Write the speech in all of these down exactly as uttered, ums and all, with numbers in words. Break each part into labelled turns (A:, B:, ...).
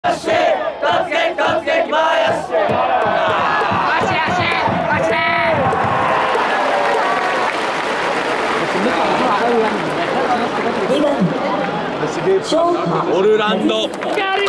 A: オルランド。オルランド。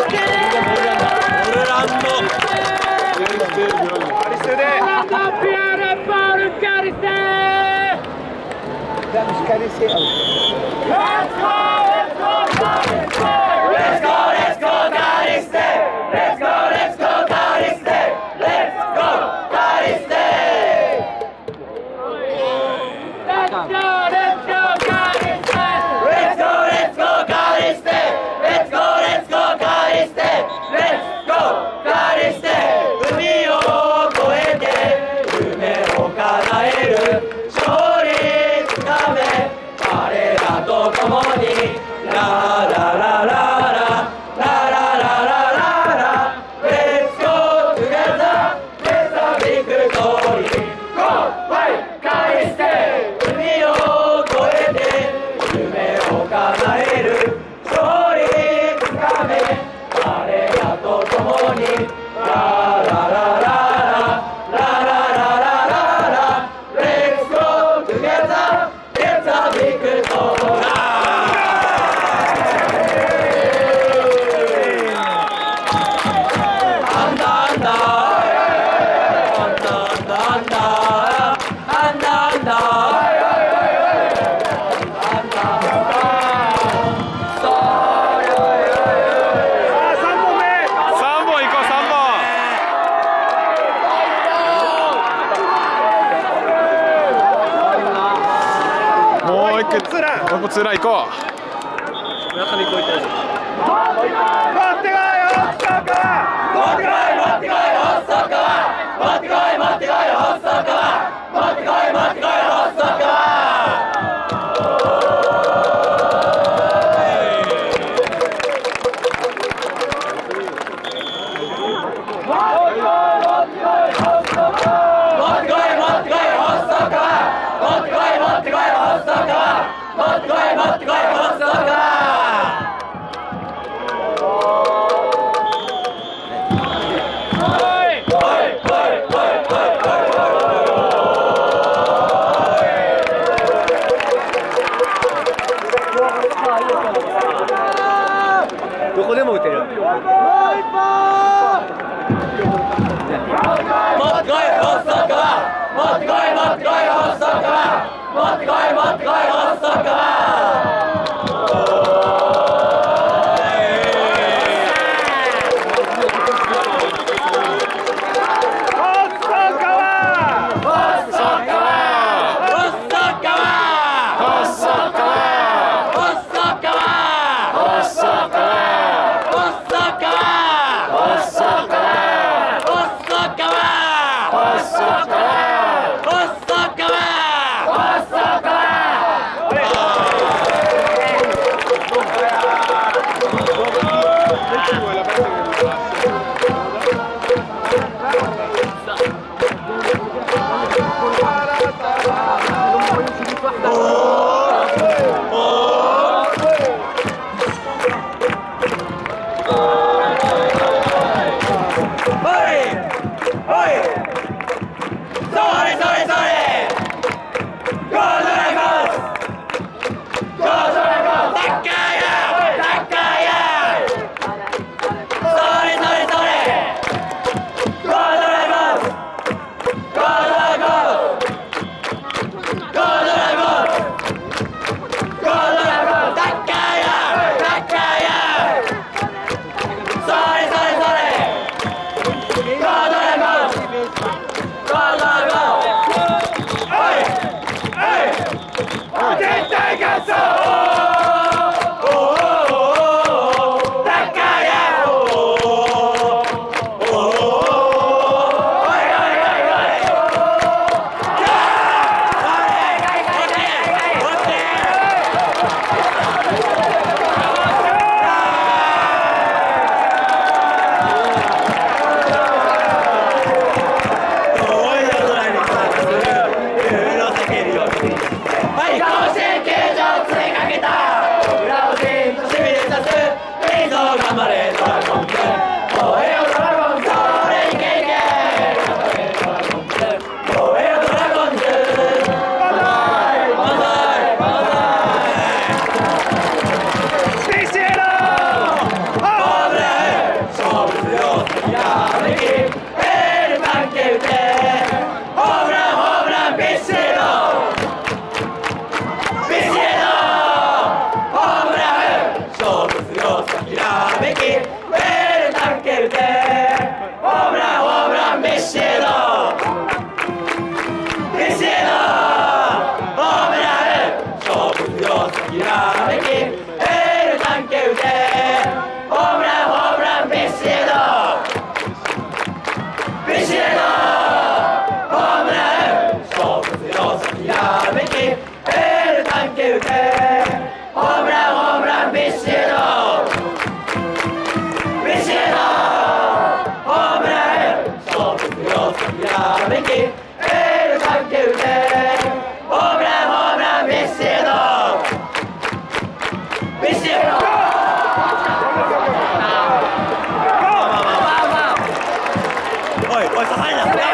B: もうつらい行こう。
A: 村上こいたい。
B: 持ってこいよ、そこは。
A: 持ってこい、持ってこいよ、そこは。持ってこい、持ってこいよ、そこは。持ってこい、持ってこいよ、そこは。
C: どこでも打てる。もう一本。持ってこい、ホッソッカは。持ってこい、持ってこい、ホッソッカは。持ってこい、持ってこい、ホッソッカは。
A: Go!
C: おい刺されな刺され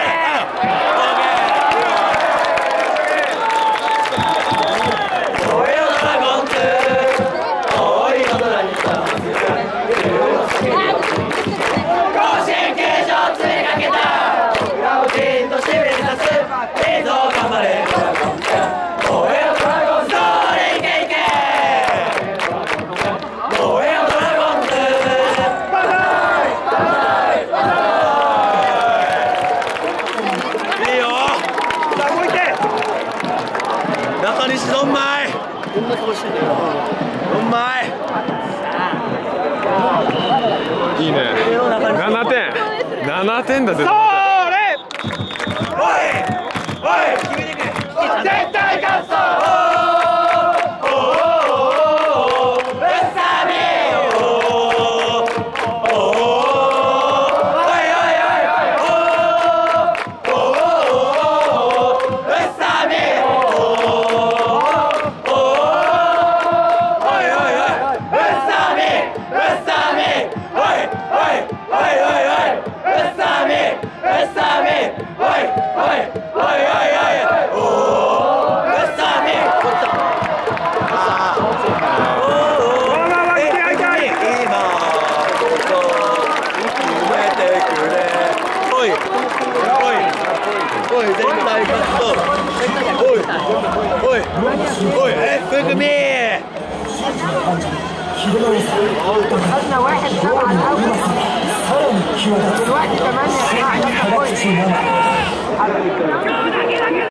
C: 中西どんまいどんまい
B: いいね。ななてんななてんだぜ。
A: それ
C: おいおい決めてくれ
A: 絶対勝つぞ
C: おい絶対勝つぞおいおいおいえ福組
D: خدنا واحد سبعة الأول دلوقتي كمان يا جماعة